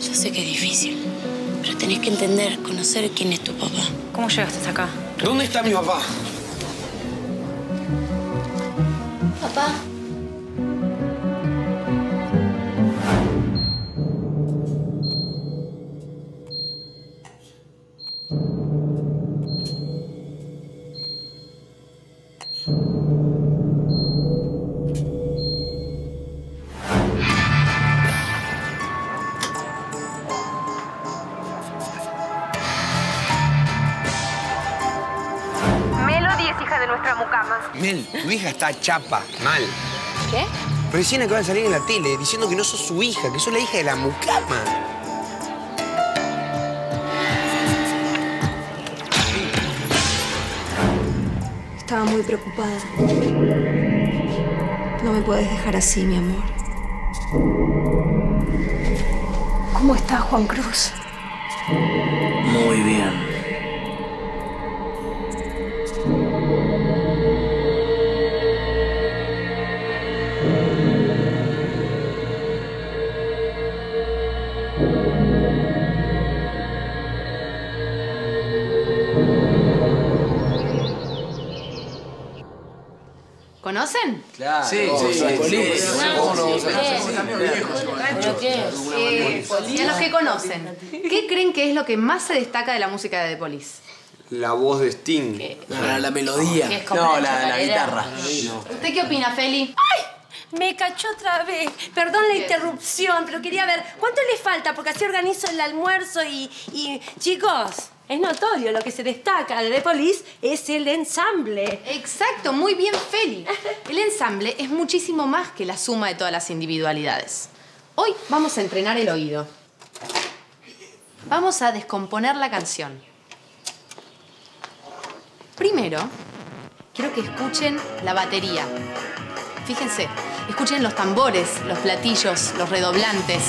Yo sé que es difícil, pero tenés que entender, conocer quién es tu papá. ¿Cómo llegaste hasta acá? ¿Dónde está mi papá? Papá. Mel, tu hija está chapa, mal. ¿Qué? Recién acaba de salir en la tele diciendo que no sos su hija, que sos la hija de la mucama. Estaba muy preocupada. No me puedes dejar así, mi amor. ¿Cómo está Juan Cruz? Muy bien. ¿Conocen? Claro. Sí. ¿Cómo no vamos a ¿Pero qué? Y a los que conocen, ¿qué creen que es lo que más se destaca de la música de The Police? La voz de Sting. La melodía. ¿Qué es como No, una la chacarera? guitarra. ¿Usted qué opina, Feli? Me cachó otra vez. Perdón la interrupción, pero quería ver cuánto le falta porque así organizo el almuerzo y chicos, es notorio lo que se destaca de The Police es el ensamble. Exacto, muy bien, Feli. El ensamble es muchísimo más que la suma de todas las individualidades. Hoy vamos a entrenar el oído. Vamos a descomponer la canción. Primero, quiero que escuchen la batería. Fíjense, escuchen los tambores, los platillos, los redoblantes.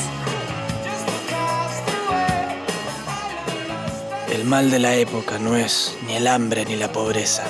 El mal de la época no es ni el hambre ni la pobreza.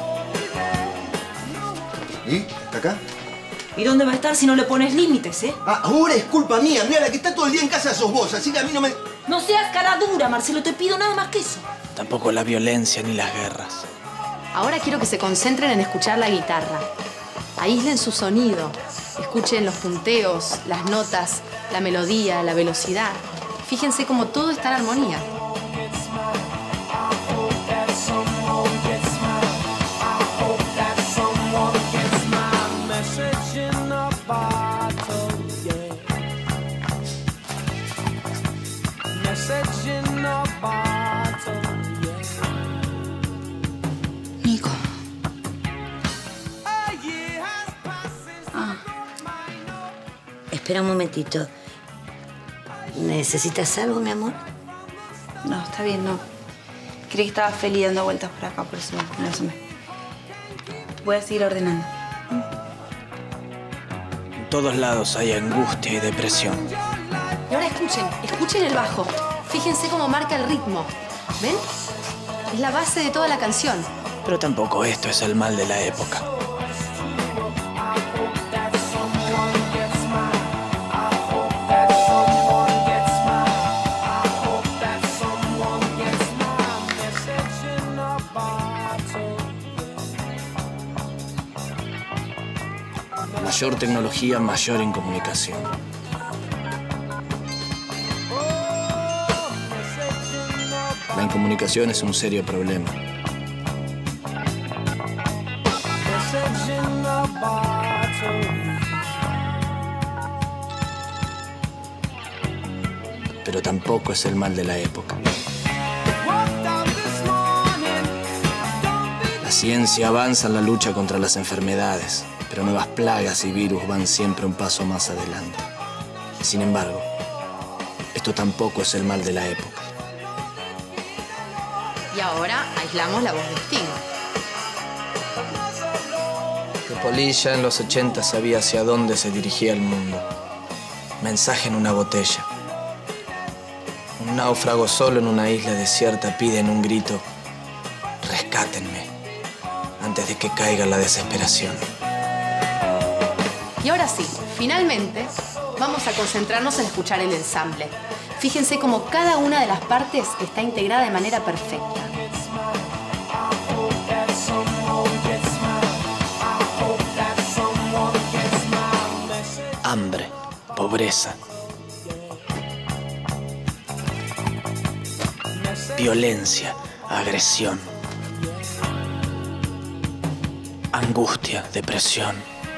¿Y? ¿Está acá? ¿Y dónde va a estar si no le pones límites, eh? Ah, ahora es culpa mía. Mira, la que está todo el día en casa sos vos, así que a mí no me... No seas cara dura, Marcelo, te pido nada más que eso. Tampoco la violencia ni las guerras. Ahora quiero que se concentren en escuchar la guitarra. Aíslen su sonido. Escuchen los punteos, las notas, la melodía, la velocidad. Fíjense cómo todo está en armonía. Nico. Espera un momentito. ¿Necesitas algo, mi amor? No, está bien, no. Creí que estaba feliz dando vueltas por acá, por eso me asomé. Voy a seguir ordenando. En todos lados hay angustia y depresión. Y ahora escuchen el bajo. Fíjense cómo marca el ritmo. ¿Ven? Es la base de toda la canción. Pero tampoco esto es el mal de la época. Mayor tecnología, mayor incomunicación. La incomunicación es un serio problema. Pero tampoco es el mal de la época. La ciencia avanza en la lucha contra las enfermedades, pero nuevas plagas y virus van siempre un paso más adelante. Sin embargo, esto tampoco es el mal de la época. Y ahora aislamos la voz de Sting. The Police ya en los 80 sabía hacia dónde se dirigía el mundo. Mensaje en una botella. Un náufrago solo en una isla desierta pide en un grito: rescátenme, antes de que caiga la desesperación. Y ahora sí, finalmente, Vamos a concentrarnos en escuchar el ensamble. Fíjense cómo cada una de las partes está integrada de manera perfecta. Hambre, pobreza, violencia, agresión, angustia, depresión,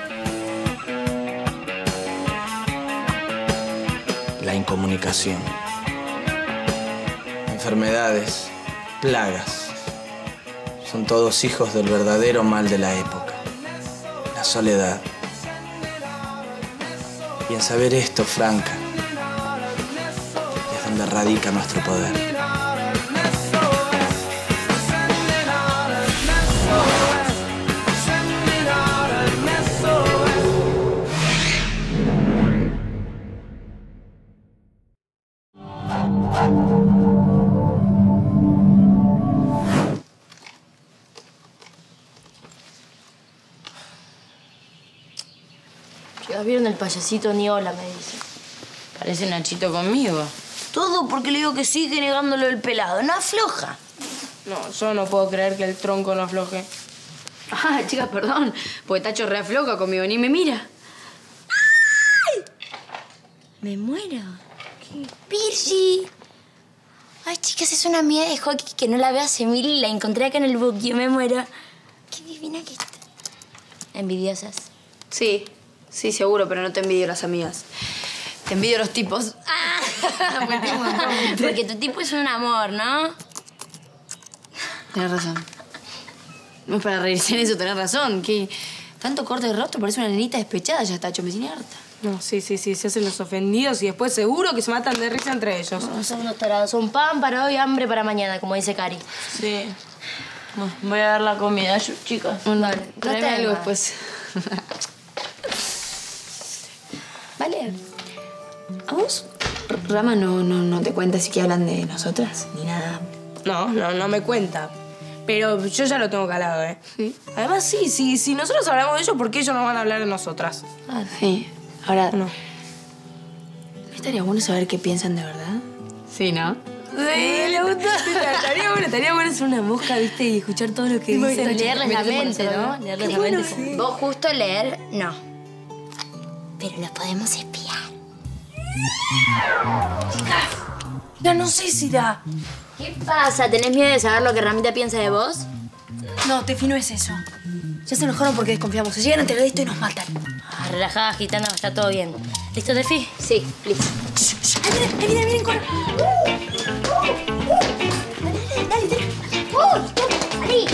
la incomunicación, enfermedades, plagas. Son todos hijos del verdadero mal de la época, la soledad. Y en saber esto, Franca, es donde radica nuestro poder. ¿Ya vieron el payasito? Ni hola, me dice. Parece Nachito conmigo. Todo porque le digo que sigue negándolo el pelado. No afloja. No, yo no puedo creer que el tronco no afloje. Ah, chicas, perdón. Porque Tacho reafloja conmigo, ni me mira. ¡Ay! Me muero. ¿Qué? Virgi. Ay, chicas, es una amiga de hockey que no la veo hace mil y la encontré acá en el buque. Me muero. Qué divina que está. Envidiosas. Sí, sí, seguro, pero no te envidio las amigas. Te envidio los tipos. Porque tu tipo es un amor, ¿no? Tienes razón. No es para reírse en eso, tenés razón. Que tanto corte de rostro parece una nenita despechada ya, Tacho. Me tiene harta. No, sí. Se hacen los ofendidos y después seguro que se matan de risa entre ellos. No, son unos tarados. Son pan para hoy, hambre para mañana, como dice Cari. Sí. No, voy a dar la comida, chicas. Vale, tráeme algo después. Vale. ¿A vos, Rama, no te cuenta si que hablan de nosotras? Ni nada. No me cuenta. Pero yo ya lo tengo calado, ¿eh? ¿Sí? Además, sí, si nosotros hablamos de ellos, ¿por qué ellos no van a hablar de nosotras? Ah, sí. Ahora, No. estaría bueno saber qué piensan de verdad. Sí, ¿no? Sí, le gusta. Estaría bueno ser una mosca, ¿viste? Y escuchar todo lo que dicen. Leerles la mente, ¿no? Leerles la mente. Sí. Vos justo leer, no. Pero los podemos espiar. No sé si da. ¿Qué pasa? ¿Tenés miedo de saber lo que Ramita piensa de vos? No, Tefi, no es eso. Ya se enojaron porque desconfiamos. Se llegan a enterar de esto y nos matan. Ah, relajada, gitana, está todo bien. ¿Listo, Tefi? Sí, listo. Ahí vienen, corre. ¡Dale!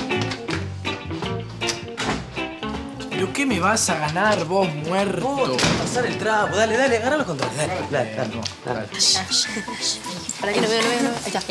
¿Pero qué me vas a ganar vos, muerto? Vos, pasar el trapo. Dale, agarra los controles. Dale. Para que no veo. Ahí está.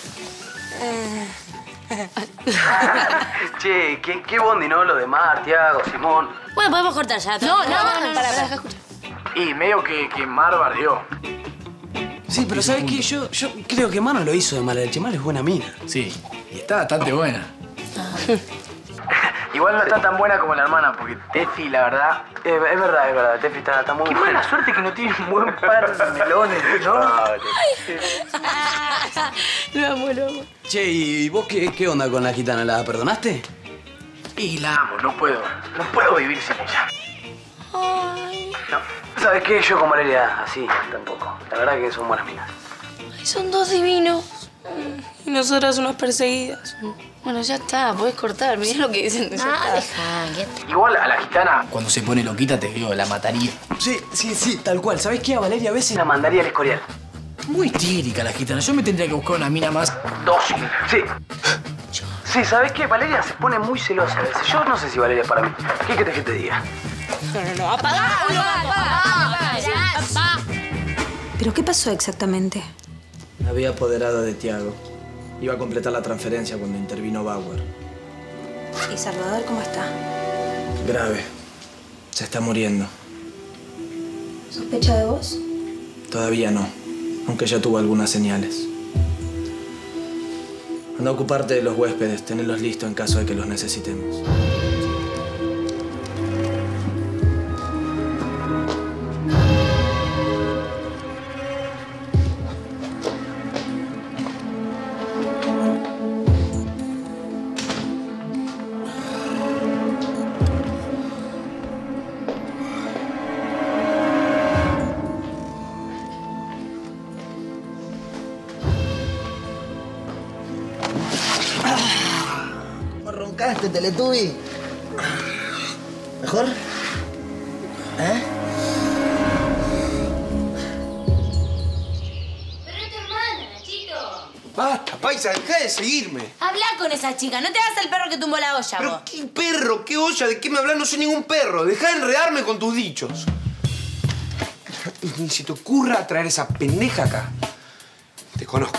Che, qué bondi, ¿no? Lo de Mar, Tiago, Simón. Bueno, podemos cortar ya. No, para, deja escuchar. Y medio que Mar bardeó. Sí, pero ¿sabes qué? Yo creo que Mano lo hizo de mala leche. Mar es buena mina. Sí, y está bastante buena. Igual no está tan buena como la hermana, porque Tefi, la verdad... Es verdad, Tefi está muy buena. Qué mala suerte que no tiene un buen par de melones, ¿no? Lo amo. Che, ¿y vos qué onda con la gitana? ¿La perdonaste? Y la amo, no puedo vivir sin ella. Ay, No, ¿sabes qué? Yo con Valeria así tampoco. La verdad que son buenas minas. Son dos divinos. Y nosotras unas perseguidas. Bueno, ya está, podés cortar. Mirá lo que dicen. deja. Igual a la gitana... Cuando se pone loquita, te digo, la mataría. Sí, tal cual. ¿Sabés qué? A Valeria a veces La mandaría al Escorial. Muy tírica la gitana. Yo me tendría que buscar una mina más... Dócil. Sí, ¿sabés qué? Valeria se pone muy celosa a veces. Yo no sé si Valeria es para mí. ¿Qué querés que te diga? No, apagá. ¿Pero qué pasó exactamente? me había apoderado de Tiago. Iba a completar la transferencia cuando intervino Bauer. ¿Y Salvador cómo está? Grave. Se está muriendo. ¿Sospecha de vos? Todavía no, aunque ya tuvo algunas señales. Anda a ocuparte de los huéspedes, tenerlos listos en caso de que los necesitemos. ¿Viste Teletubby? ¿Mejor? ¿Eh? Pero es tu hermana, Nachito. Basta, paisa, dejá de seguirme. Habla con esa chica, no te hagas el perro que tumbó la olla, ¿Pero vos. qué perro? ¿Qué olla? ¿De qué me hablas? No soy ningún perro. Dejá de enredarme con tus dichos. Ni se te ocurra traer esa pendeja acá. Te conozco.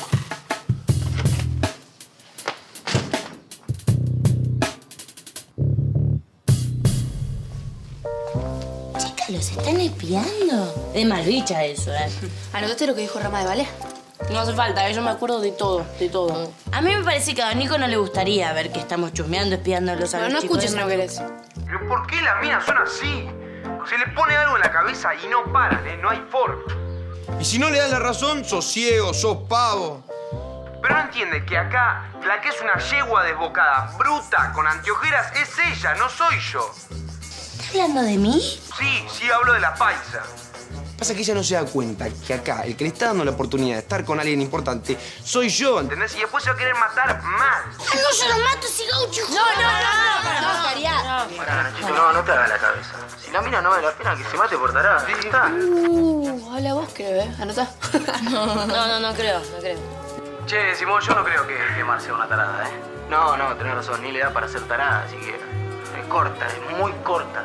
Chicas, los están espiando. Es malbicha eso, ¿Anotaste lo que dijo Rama de Ballet? No hace falta, yo me acuerdo de todo, de todo. A mí me parece que a Nico no le gustaría ver que estamos chusmeando, espiándolos a Pero los no chicos. escuches si no querés. ¿Pero por qué las minas son así? Se le pone algo en la cabeza y no paran, ¿eh? No hay forma. Y si no le das la razón, sos ciego, sos pavo. Pero no entiende que acá la que es una yegua desbocada, bruta, con anteojeras, es ella, no soy yo. ¿Estás hablando de mí? Sí, hablo de la paisa. Pasa que ella no se da cuenta que acá el que le está dando la oportunidad de estar con alguien importante soy yo, ¿entendés? Y después se va a querer matar mal. No, yo los mato, si gaucho. No, Caridad. Pará, Nachito, no te hagas la cabeza. Si la mina no vale la pena que se mate por tarada, ya está. Habla vos, creo, ¿eh? Anotá. No creo. Che, Simón, yo no creo que Mar sea una tarada, ¿eh? No, tenés razón, ni le da para ser tarada, así que es corta, es muy corta.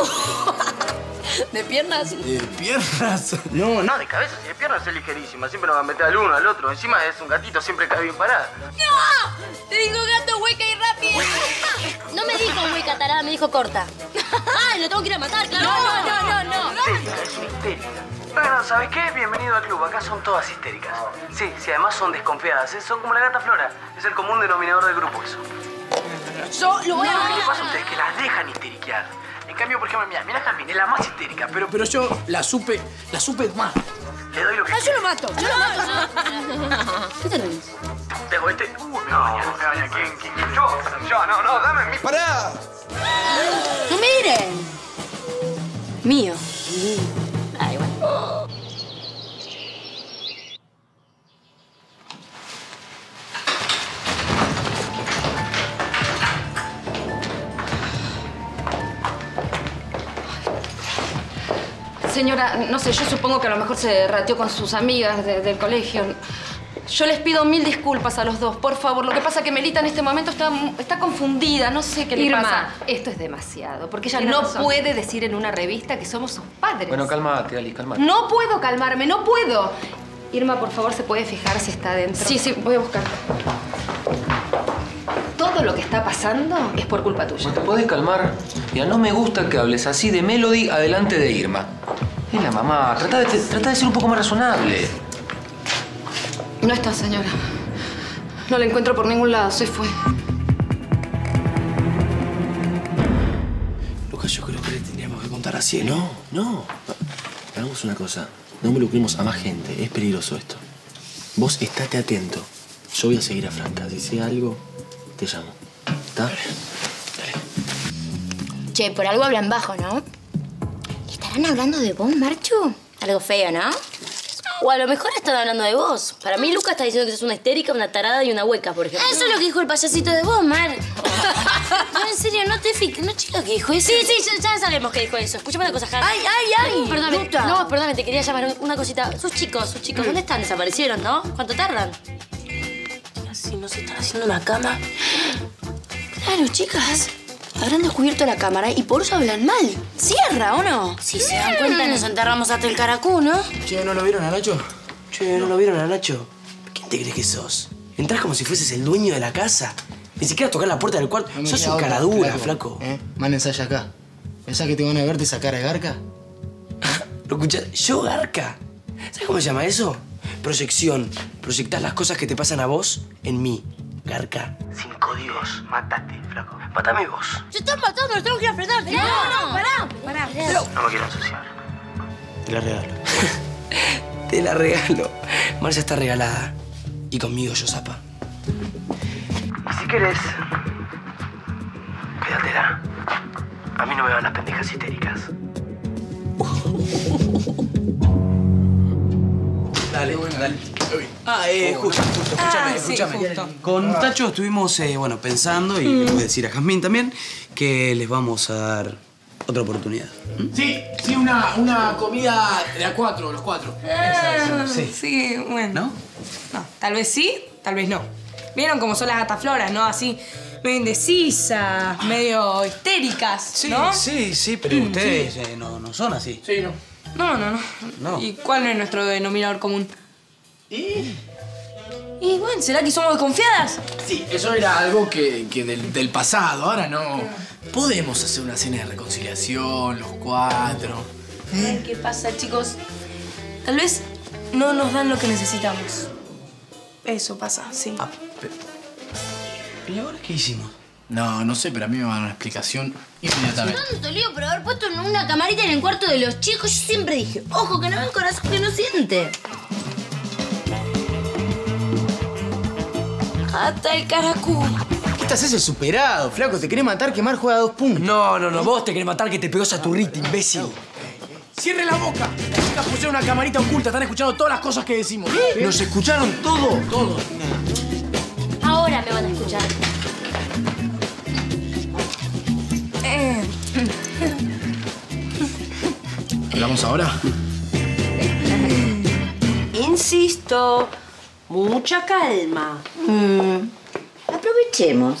¿De piernas? ¿De piernas? No, de cabeza, si de piernas es ligerísima. Siempre nos va a meter al uno, al otro. Encima es un gatito, siempre cae bien parada. ¡No! Te digo gato, hueca y rápido. No me dijo hueca, tarada, me dijo corta. ¡Ay, lo tengo que ir a matar, claro! No. Histérica, es una histérica. Bueno, ¿sabes qué? Bienvenido al club. Acá son todas histéricas. Sí, además son desconfiadas. Son como la gata Flora. Es el común denominador del grupo eso. Yo lo voy a... ¿Qué le pasa a ustedes? Que las dejan histeriquear. En cambio, por ejemplo, mira Jasmine, es la más histérica, pero yo la supe más. le doy lo que... Yo lo mato. ¿Qué tenés? Dejo este... me baña. ¿Quién? Yo, no, dame mi... ¡Pará! ¡No miren! Mío. Ay, bueno. Señora, no sé, yo supongo que a lo mejor se rateó con sus amigas del colegio. Yo les pido 1000 disculpas a los dos, por favor. Lo que pasa es que Melita en este momento está confundida, no sé qué le pasa. Irma, esto es demasiado, porque ella Tienes no razón. puede decir en una revista que somos sus padres. Bueno, cálmate, Ali, cálmate. No puedo calmarme, no puedo. Irma, por favor, ¿se puede fijar si está adentro? Sí, voy a buscar. Todo lo que está pasando es por culpa tuya. ¿No te podés calmar? Mira, no me gusta que hables así de Melody adelante de Irma. Es la mamá. Trata de ser un poco más razonable. No está, señora. No la encuentro por ningún lado, se fue. Lucas, yo creo que le tendríamos que contar así, ¿no? No. Hagamos una cosa. No involucremos a más gente. Es peligroso esto. Vos estate atento. Yo voy a seguir a Franca. Si sé algo, te llamo. ¿Está? Dale. Che, por algo hablan bajo, ¿no? ¿Estarán hablando de vos, Marchu? Algo feo, ¿no? O a lo mejor están hablando de vos. Para mí, Lucas está diciendo que sos una histérica, una tarada y una hueca, por ejemplo. Eso es lo que dijo el payasito de vos, Mar. No, en serio, no te fijes. No, chica, ¿qué dijo eso? Sí, ya sabemos que dijo eso. Escuchame una cosa, Hanna. ¡Ay! Perdóname. No, perdóname, te quería llamar una cosita. Sus chicos, ¿dónde están? Desaparecieron, ¿no? ¿Cuánto tardan? Si no se están haciendo una cama. Claro, chicas. Habrán descubierto la cámara y por eso hablan mal. ¿Cierra o no? Si se dan cuenta, nos enterramos hasta el caracú, ¿no? Che, ¿no lo vieron a Nacho? ¿Quién te crees que sos? Entrás como si fueses el dueño de la casa. Ni siquiera tocar la puerta del cuarto. Sos un cara dura, flaco. Man, ensaya acá. ¿Pensás que te van a verte esa cara de garca? ¿Lo escuchás? ¿Yo, garca? ¿Sabes cómo se llama eso? Proyección. Proyectás las cosas que te pasan a vos en mí, garca. Sin códigos, matate, flaco. Mátame vos. ¡Se están matando! ¡Los tengo que ir a frenar! No, pará. No me quiero ensuciar. Te la regalo. Te la regalo. Marcia está regalada. Y conmigo yo, zapa. Y si querés, cuídatela. A mí no me van las pendejas histéricas. Dale. Justo, escúchame. Con Tacho estuvimos, pensando, y le voy a decir a Jazmín también, que les vamos a dar otra oportunidad. Sí, una comida de a 4, los 4. Sí, bueno. No, tal vez sí, tal vez no. ¿Vieron cómo son las gatafloras, no? Así, medio indecisas, medio histéricas, ¿no? Sí, pero ustedes no son así. Sí, no. No. ¿Y cuál es nuestro denominador común? Y bueno, ¿será que somos desconfiadas? Sí, eso era algo que del pasado. Ahora no. Podemos hacer una cena de reconciliación, los 4. ¿Qué pasa, chicos? Tal vez no nos dan lo que necesitamos. Eso pasa, sí. ¿Y ahora qué hicimos? No sé, pero a mí me van a dar una explicación inmediatamente. Tanto lío por haber puesto una camarita en el cuarto de los chicos. Yo siempre dije, ojo, que no ve el corazón que no siente. Hasta el caracú. ¿Qué te haces el superado, flaco? ¿Te querés matar? Quemar juega 2 puntos. No. Vos te querés matar que te pegó esa turrita, imbécil. ¡Cierre la boca! Las chicas pusieron una camarita oculta. Están escuchando todas las cosas que decimos. ¿Nos escucharon todo? Todo. Ahora me van a escuchar. ¿Hablamos ahora? Insisto, mucha calma. Aprovechemos.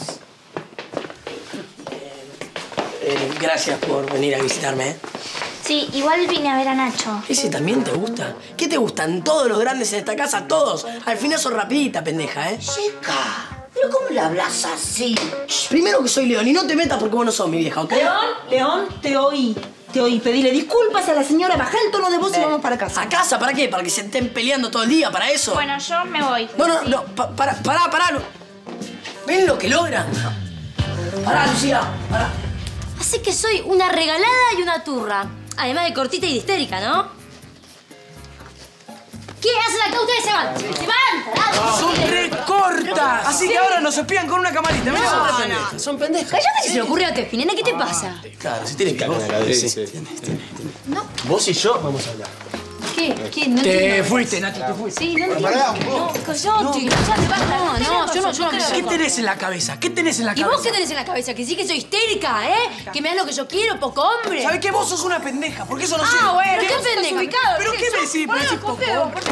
Gracias por venir a visitarme, Sí, igual vine a ver a Nacho. ¿Ese también te gusta? ¿Qué te gustan? Todos los grandes en esta casa, todos. Al final sos rapidita, pendeja, Chica, ¿pero cómo le hablas así? Primero que soy León y no te metas porque vos no sos mi vieja, ¿ok? León, te oí. Pedile disculpas a la señora, bajá el tono de voz y vamos para casa. ¿A casa? ¿Para qué? ¿Para que se estén peleando todo el día? ¿Para eso? Bueno, yo me voy. No, pará. ¿Ven lo que logran? Pará, Lucía, pará. Así que soy una regalada y una turra. Además de cortita y de histérica, ¿no? ¿Qué hacen acá? Ustedes se van. ¡Se van! ¡Son recortas! Así que ahora nos espían con una camarita. No. Son pendejas. Cállate que se le ocurrió a Tefi, nena. ¿Qué te pasa? Claro, si tiene que No. Vos y yo vamos a hablar. ¿Qué? No Te entiendo. fuiste, Nacho, te fuiste. Sí, no entiendo. No, cállate, basta. No, yo no creo. ¿Qué tenés en la cabeza? ¿Qué tenés en la ¿Y cabeza? vos qué tenés en la cabeza? Que sí que soy histérica, ¿eh? Que me das lo que yo quiero, poco hombre. ¿Sabés qué? Vos sos una pendeja, porque eso no sirve. Ah, bueno, ¿Qué? ¿qué pendeja? ¿Pero qué me decís? ¿Me decís poco hombre?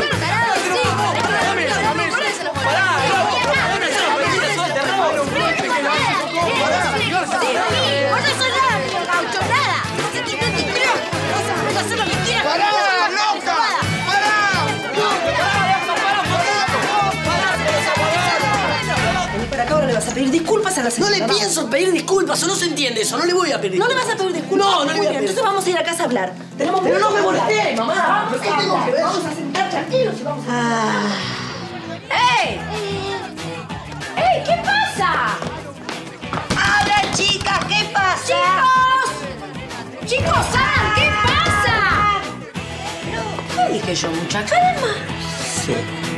¿Vas a pedir disculpas a la señora? No le pienso pedir disculpas, o no se entiende eso, no le voy a pedir ¿No le disculpas. vas a pedir disculpas? No le voy a pedir. Entonces vamos a ir a casa a hablar. Pero no me molesté, mamá. Vamos a sentar tranquilos y vamos a... ¡Ey! ¡Ey! ¿Qué pasa? ¡Habla, chicas! ¿Qué pasa? ¡Chicos, salgan! ¿Qué pasa? ¿Qué dije yo? Mucha calma. Sí.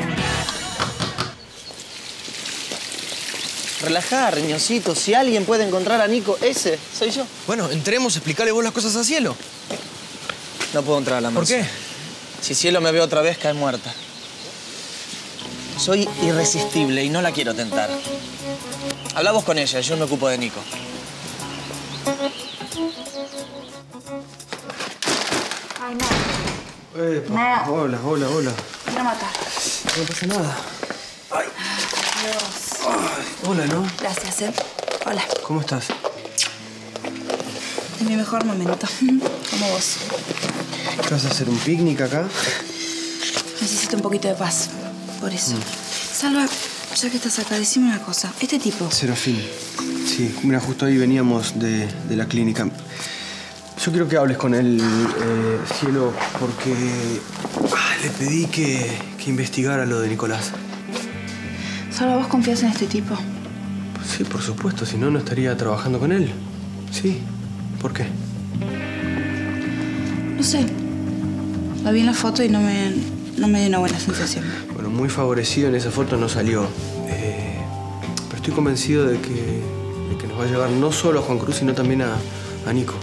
Relajá, riñoncito. Si alguien puede encontrar a Nico, ese soy yo. Bueno, entremos, explicarle vos las cosas a Cielo. No puedo entrar a la mesa. ¿Por qué? Si Cielo me ve otra vez, cae muerta. Soy irresistible y no la quiero tentar. Habla vos con ella, yo me ocupo de Nico. Ay, no. Epa, hola. Quiero matar. No pasa nada. Ay, Dios. Hola, ¿no? Gracias, Hola. ¿Cómo estás? En mi mejor momento. Como vos. ¿Qué vas a hacer, un picnic acá? Necesito un poquito de paz. Por eso. Salva, ya que estás acá, decime una cosa. Este tipo... Serafín. Sí, mira, justo ahí veníamos de la clínica. Yo quiero que hables con él, Cielo, porque le pedí que investigara lo de Nicolás. Salva, ¿vos confías en este tipo? Sí, por supuesto, si no, no estaría trabajando con él. Sí. ¿Por qué? No sé. La vi en la foto y no me dio una buena sensación. Bueno, muy favorecido en esa foto no salió. Pero estoy convencido de que nos va a llevar no solo a Juan Cruz, sino también a Nico.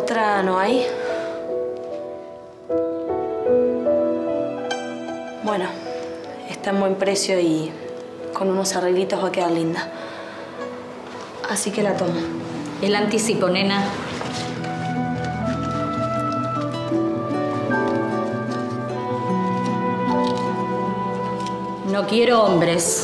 otra no hay? Bueno, está en buen precio y con unos arreglitos va a quedar linda. Así que la tomo. El anticipo, nena. No quiero hombres.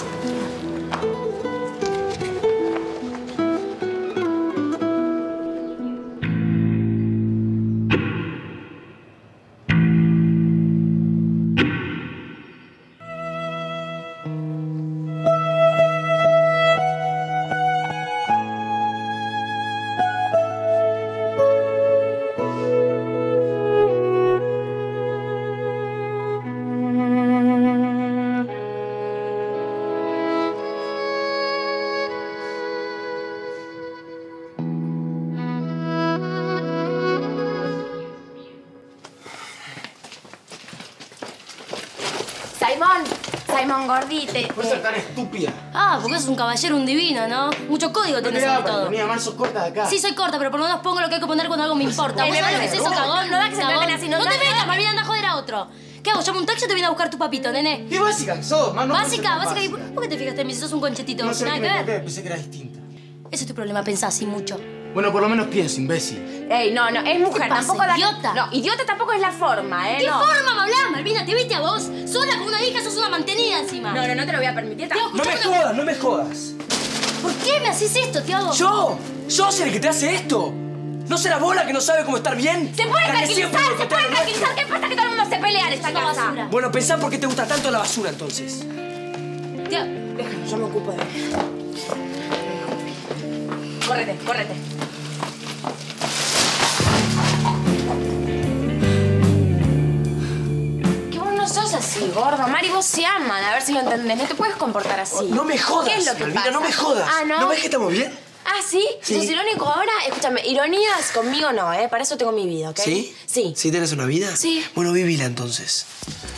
Simón, gordite. ¿Por ser tan estúpida? Ah, porque sos un caballero, un divino, ¿no? Mucho código tenés sobre todo. Mira, más sos corta de acá. Sí, soy corta, pero por lo menos pongo lo que hay que poner cuando algo me importa. ¿Vos sabés lo que es eso, cagón? No da que se traten así, no te metas, Malvina, anda a joder a otro. ¿Qué hago? ¿Llamo un taxi o te viene a buscar tu papito, nene? ¿Qué básica que sos? Básica. ¿Y por qué te fijaste en mí si sos un conchetito? No sé Nada qué que me ver. pensé que era distinta. Ese es tu problema, pensás así mucho. Bueno, por lo menos pienso, imbécil. Ey, no, es mujer, ¿Qué pasa, tampoco da... idiota? No, idiota tampoco es la forma, ¿eh? ¿Qué no. forma me hablás, Malvina? ¿Te viste a vos? Sola con una hija, sos una mantenida encima. No te lo voy a permitir. No me jodas. ¿Por qué me haces esto, Tiago? ¿Yo? ¿Yo soy el que te hace esto? ¿No será vos la que no sabe cómo estar bien? Se puede La que siempre tranquilizar, lo se que puede te tranquilizar. ¿Qué pasa que todo el mundo se pelea en esta casa? Bueno, pensá por qué te gusta tanto la basura, entonces. Déjalo, yo me ocupo de él. Córrete. Que vos no sos así, gordo. Mari, vos se aman. A ver si lo entendés. No te puedes comportar así. No me jodas, ¿Qué es lo que Malvina, pasa? no me jodas. Ah, ¿no? ¿No ves que estamos bien? Ah, ¿sí? Sí. ¿Sos irónico ahora? Escúchame, ironías conmigo no, ¿eh? Para eso tengo mi vida, ¿ok? ¿Sí? Sí. ¿Sí tienes una vida? Sí. Bueno, vivila entonces.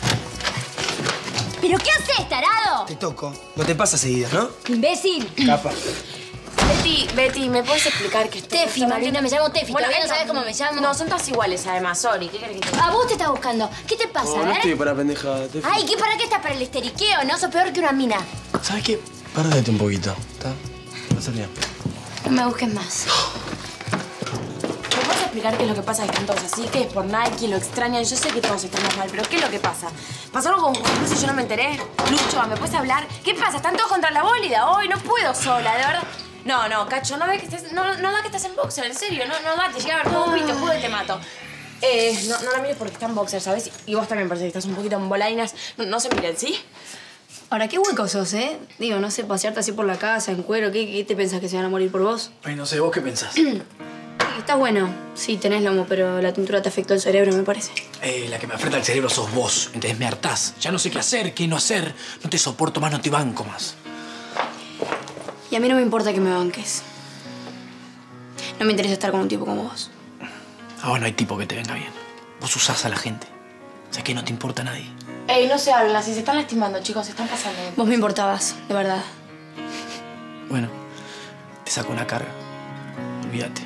¿Pero qué haces, tarado? Te toco. No te pasa seguida, ¿no? Imbécil. Capa. Betty, ¿me puedes explicar que estoy... Tefi, Malvina, me llamo Tefi. ¿Todavía no sabes cómo me llamo? No, son todas iguales, además. Sorry, ¿qué querés que te... A vos te estás buscando. ¿Qué te pasa, No estoy para pendejada. Ay, ¿para qué estás? Para el histeriqueo, ¿no? Sos peor que una mina. ¿Sabes qué? Pérdete un poquito, ¿está? Va a ser bien. No me busques más. ¿Me puedes explicar qué es lo que pasa? Que están todos así, que es por Nike, lo extrañan. Yo sé que todos estamos mal, pero ¿qué es lo que pasa? ¿Pasó algo con Cruz y yo no me enteré? Lucho, ¿me puedes hablar? ¿Qué pasa? Están todos contra la bólida hoy. No puedo sola, de verdad. No, Cacho, no da que estás en boxer, en serio. No da, te llega a ver todo pito, juego y te mato. No la mires porque está en boxer, ¿sabes? Y vos también parece que estás un poquito en bolainas. No se miren, ¿sí? Ahora, qué hueco sos, ¿eh? Digo, no sé, pasearte así por la casa, en cuero. ¿Qué te pensás, que se van a morir por vos? Ay, no sé, ¿vos qué pensás? Está bueno. Sí, tenés lomo, pero la tintura te afectó el cerebro, me parece. La que me afecta el cerebro sos vos. Entonces me hartás. Ya no sé qué hacer, qué no hacer. No te soporto más, no te banco más. Y a mí no me importa que me banques. No me interesa estar con un tipo como vos. A vos no hay tipo que te venga bien. Vos usás a la gente. O sea que no te importa a nadie. Ey, no se hablan así, se están lastimando, chicos, se están pasando. Vos me importabas, de verdad. Bueno, te saco una carga. Olvídate.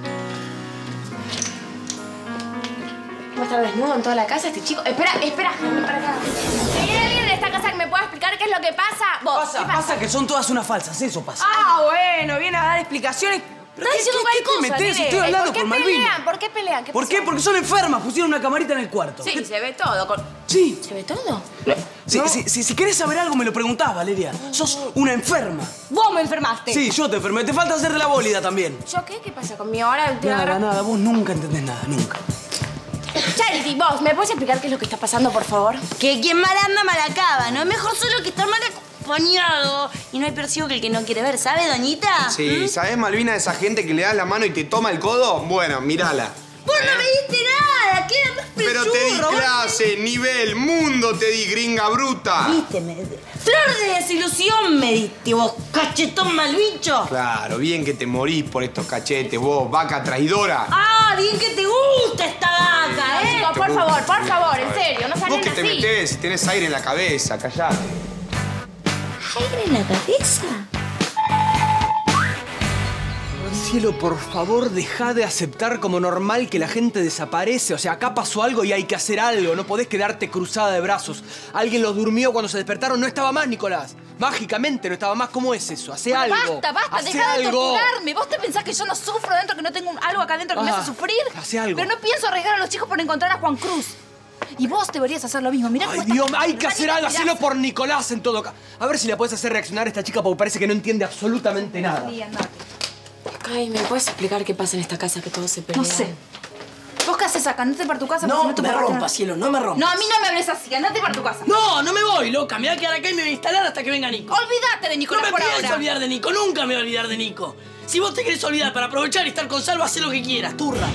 ¿Va a estar desnudo en toda la casa este chico? Espera, ven para acá. ¿Hay alguien en esta casa que me pueda explicar qué es lo que pasa? Vos, ¿qué Pasa que son todas unas falsas, eso pasa. Ah, bueno, viene a dar explicaciones. Estás diciendo cualquier cosa, ¿Qué te metés? nene. Estoy hablando ¿Por qué con Malvina. ¿Por qué pelean? ¿Por qué? Porque son enfermas. Pusieron una camarita en el cuarto. Sí, se ve todo. Sí. ¿Se ve todo? Si querés saber algo, me lo preguntás, Valeria. Sos una enferma. Vos me enfermaste. Sí, yo te enfermé. Te falta hacer de la bólida también. ¿Yo qué? ¿Qué pasa conmigo? Ahora te Nada. Vos nunca entendés nada, nunca. Charity, vos, ¿me puedes explicar qué es lo que está pasando, por favor? Que quien mal anda, mal acaba, ¿no? Es mejor solo que estar mal acompañado. Y no hay peor ciego que el que no quiere ver, ¿sabe, doñita? Sí, ¿sabés, Malvina, esa gente que le das la mano y te toma el codo? Bueno, mírala. Vos no me diste nada, queda más Pero te di pechurro, vos. clase, nivel, mundo te di, gringa bruta. Viste, flor de desilusión me diste, vos, cachetón mal bicho. Claro, bien que te morís por estos cachetes, vos, vaca traidora. Ah, bien que te gusta esta vaca, ¿eh? Chicos, por favor, en serio, no Vos salen que te así. metés, tenés aire en la cabeza, callate. ¿Aire en la cabeza? Cielo, por favor, deja de aceptar como normal que la gente desaparece. O sea, acá pasó algo y hay que hacer algo. No podés quedarte cruzada de brazos. Alguien los durmió cuando se despertaron. No estaba más, Nicolás. Mágicamente no estaba más. ¿Cómo es eso? Hacé algo. Basta, dejá de torturarme. ¿Vos te pensás que yo no sufro dentro, que no tengo algo acá dentro que me hace sufrir? Hacé algo. Pero no pienso arriesgar a los chicos por encontrar a Juan Cruz. Y vos deberías hacer lo mismo. Mirá cómo Dios, hay que hacer algo. Hacelo por Nicolás en todo caso. A ver si la puedes hacer reaccionar a esta chica porque parece que no entiende absolutamente nada. Sí, andate. Ay, ¿me puedes explicar qué pasa en esta casa que todos se pelean? No sé. ¿Vos qué haces acá? Andate para tu casa. No porque me papá rompas, cielo, no me rompas. No, a mí no me hables así. Andate para tu casa. No, no me voy, loca. Me voy a quedar acá y me voy a instalar hasta que venga Nico. Olvídate de Nicolás por ahora. No me pienso olvidar de Nico. Nunca me voy a olvidar de Nico. Si vos te querés olvidar para aprovechar y estar con Salva, haz lo que quieras, turra.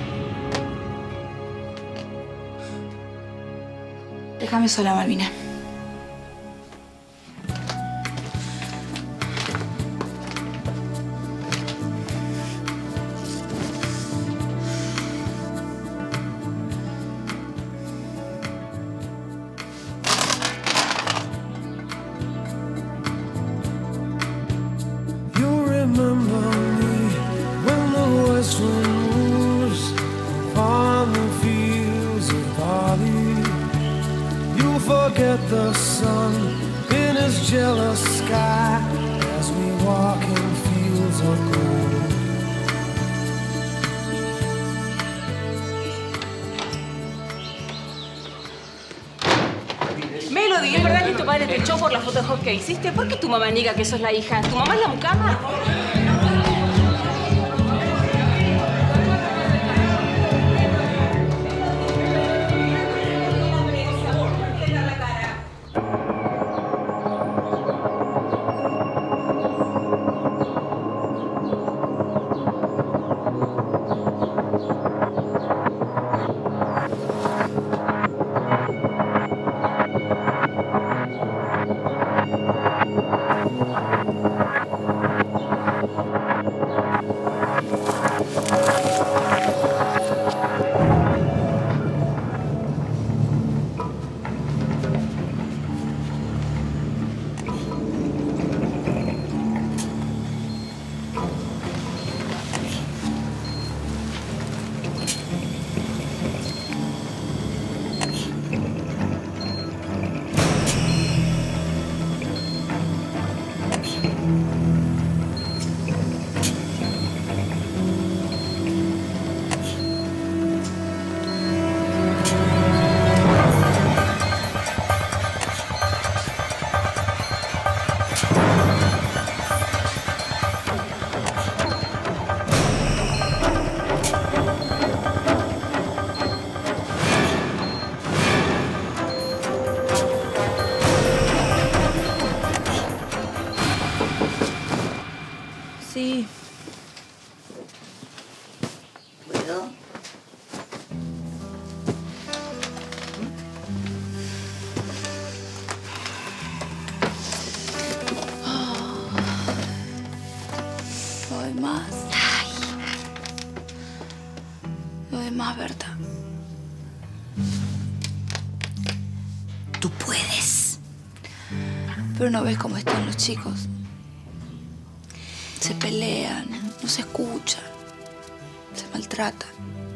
Déjame sola, Malvina. Forget the sun in his jealous sky as we walk in fields of gold. Melody, ¿es verdad que tu padre te echó por la foto que hiciste? ¿Por qué tu mamá niega que sos la hija? ¿Tu mamá es la mucama? Sí. ¿Puedo? No doy más. No doy más, Berta. Tú puedes. Pero no ves cómo están los chicos. Se pelean, no se escuchan, se maltratan.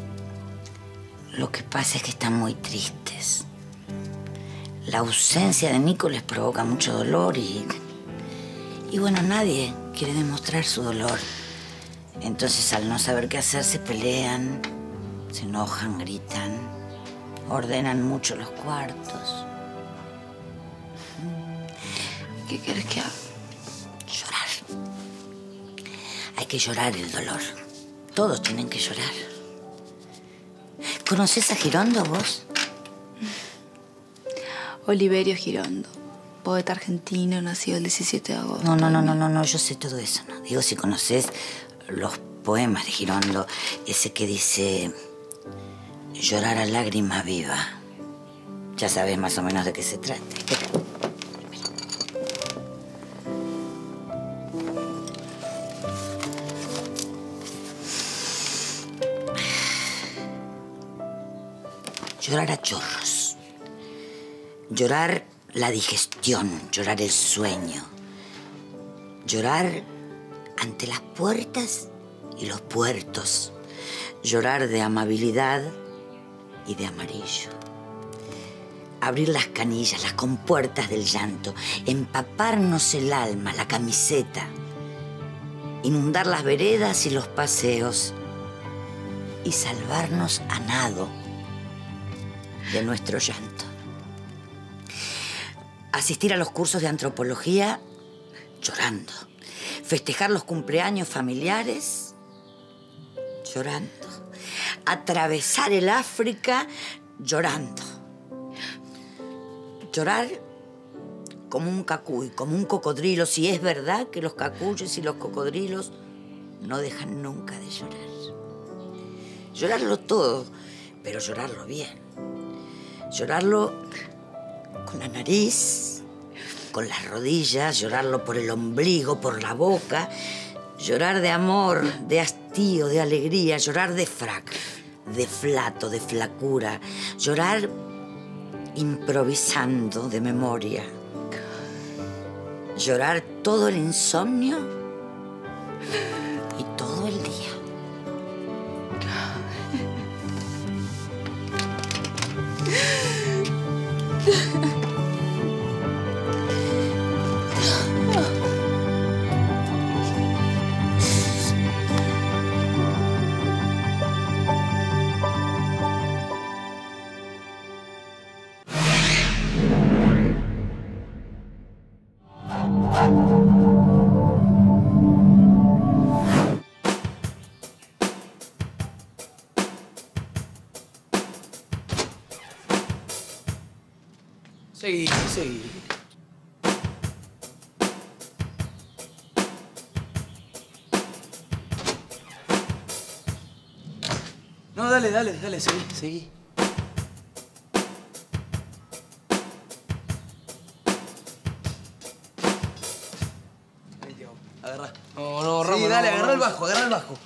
Lo que pasa es que están muy tristes. La ausencia de Nico les provoca mucho dolor y bueno, nadie quiere demostrar su dolor. Entonces, al no saber qué hacer, se pelean, se enojan, gritan, ordenan mucho los cuartos. ¿Qué quieres que haga? Llorar. Hay que llorar el dolor. Todos tienen que llorar. ¿Conoces a Girondo, vos? Oliverio Girondo, poeta argentino, nacido el 17 de agosto. No, yo sé todo eso, ¿no? Digo, si conoces los poemas de Girondo, ese que dice llorar a lágrima viva. Ya sabes más o menos de qué se trata. Llorar a chorros. Llorar la digestión, llorar el sueño. Llorar ante las puertas y los puertos, llorar de amabilidad y de amarillo. Abrir las canillas, las compuertas del llanto, empaparnos el alma, la camiseta, inundar las veredas y los paseos y salvarnos a nado de nuestro llanto. Asistir a los cursos de antropología llorando. Festejar los cumpleaños familiares llorando. Atravesar el África llorando. Llorar como un cacuy, como un cocodrilo, si es verdad que los cacuyes y los cocodrilos no dejan nunca de llorar. Llorarlo todo, pero llorarlo bien. Llorarlo con la nariz, con las rodillas, llorarlo por el ombligo, por la boca, llorar de amor, de hastío, de alegría, llorar de frac, de flato, de flacura, llorar improvisando de memoria, llorar todo el insomnio y todo el día. Seguí, seguí. No, dale, seguí, seguí. Agarrá. No, Sí, Ramos, dale, no, agarrá el bajo, agarrá el bajo.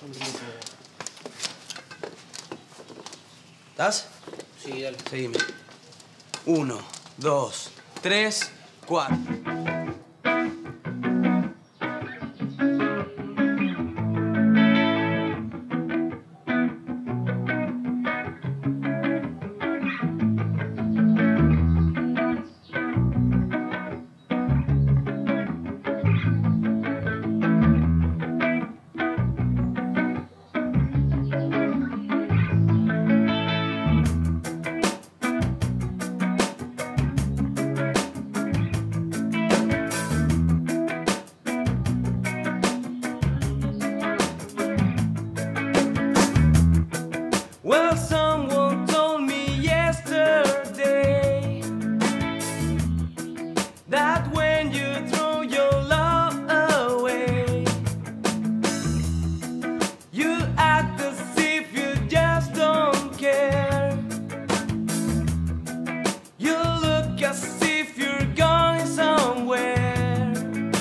¿Estás? Sí, dale. Seguime. 1, 2, 3, 4. Well, someone told me yesterday that when you throw your love away, you act as if you just don't care. You look as if you're going somewhere,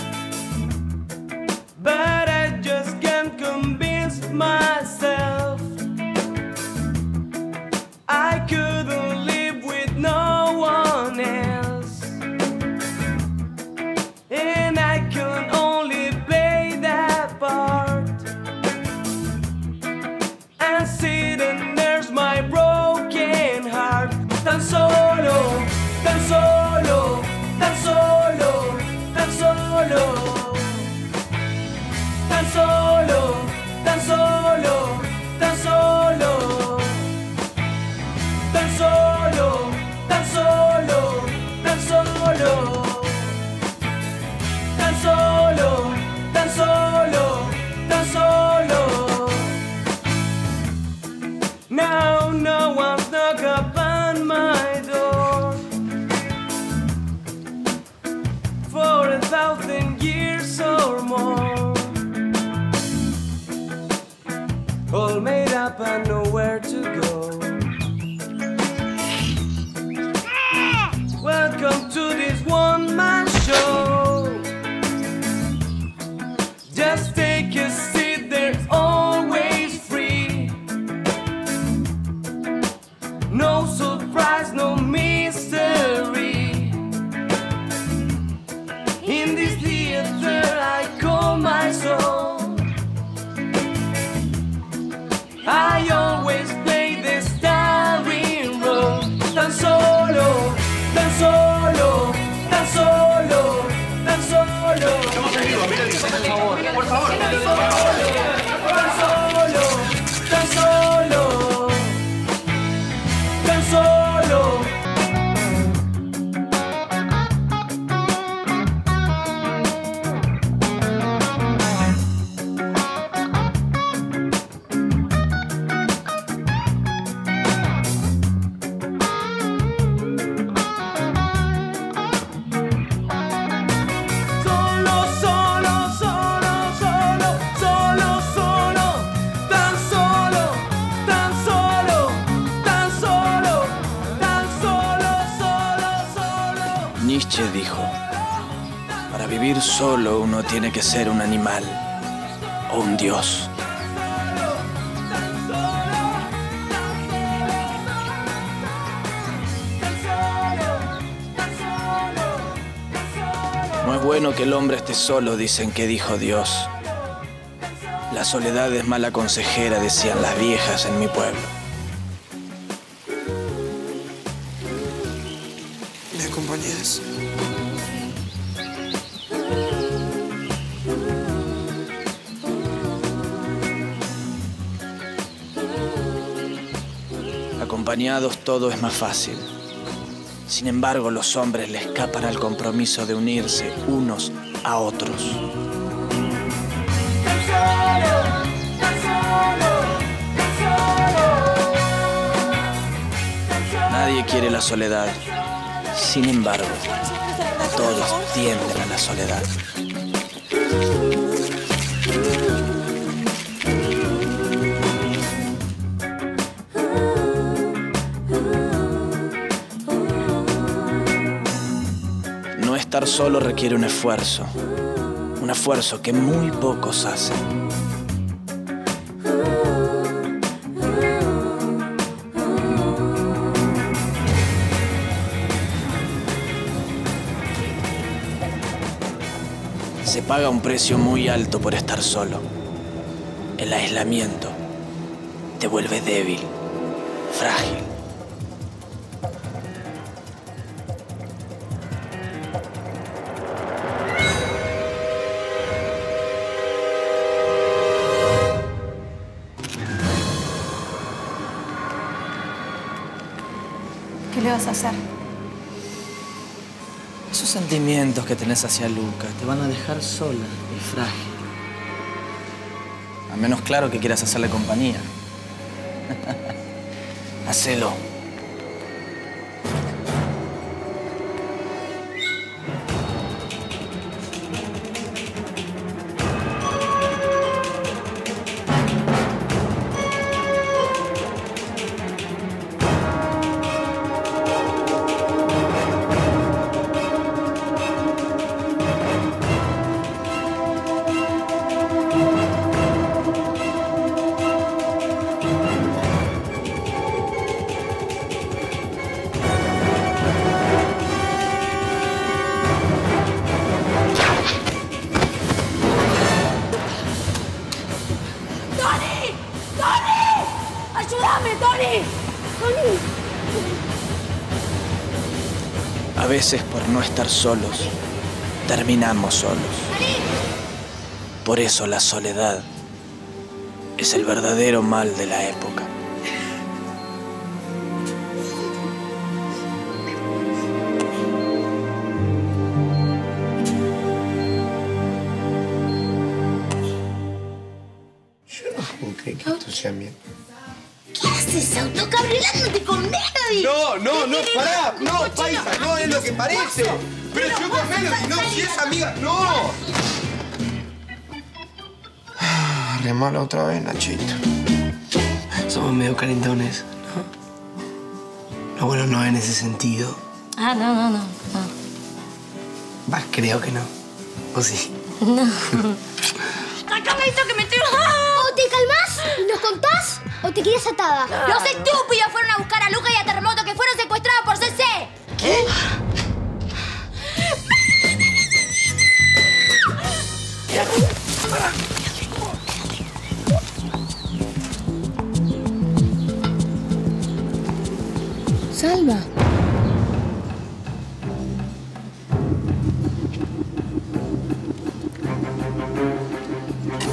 but I just can't convince myself I couldn't live with no one else, and I can only play that part and sit and nurse my broken heart. Tan solo, tan solo, tan solo, tan solo, tan solo, tan solo, tan solo. Tan solo, tan solo, tan solo, tan solo, tan solo, tan solo. Now no one's knock upon my door for 1,000 years or more. All made up and nowhere to go. Welcome to this one-man show. Just take a seat, they're always free. No surprise, no mystery. In this theater I call my soul. conmigo, mira, por favor, por favor. Tan solo, tan solo. Nietzsche dijo, para vivir solo uno tiene que ser un animal o un dios. No es bueno que el hombre esté solo, dicen que dijo Dios. La soledad es mala consejera, decían las viejas en mi pueblo. ¿Me acompañas? Acompañados todo es más fácil. Sin embargo, los hombres le escapan al compromiso de unirse unos a otros. Nadie quiere la soledad. Sin embargo, todos tienden a la soledad. No estar solo requiere un esfuerzo que muy pocos hacen. Se paga un precio muy alto por estar solo. El aislamiento te vuelve débil, frágil. ¿Qué le vas a hacer? Esos sentimientos que tenés hacia Luca te van a dejar sola y frágil. A menos claro que quieras hacerle compañía. Hacelo. A veces, por no estar solos, terminamos solos. Por eso la soledad es el verdadero mal de la época. Yo no puedo creer que esto sea mío. ¿Qué haces autocabrelándote con Melody? No, pará. No, paisa, no es lo que parece. Pero yo con Melody, no, si es amiga, no. Remala otra vez, Nachito. Somos medio calentones, ¿no? No, bueno, no en ese sentido. Ah, no. Va, creo que no. ¿O sí? No. ¡Sácame esto que me estoy... O te calmás y nos contás o te quedas atada. Los estúpidos fueron a buscar a Luca y a Terremoto que fueron secuestrados por CC. ¿Qué? Salva.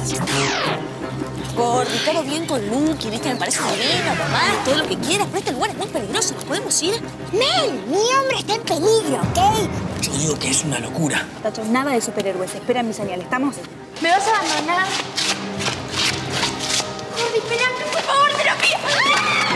Gordi, todo bien con Lucky, ¿viste? Me parece divino, mamá, todo lo que quieras, pero este lugar es muy peligroso, ¿nos podemos ir? Mel, mi hombre está en peligro, ¿ok? Yo digo que es una locura. Tacho, nada de superhéroes. Espera mi señal. ¿Estamos? ¿Me vas a abandonar? Gordi, espérame, por favor, te lo pido.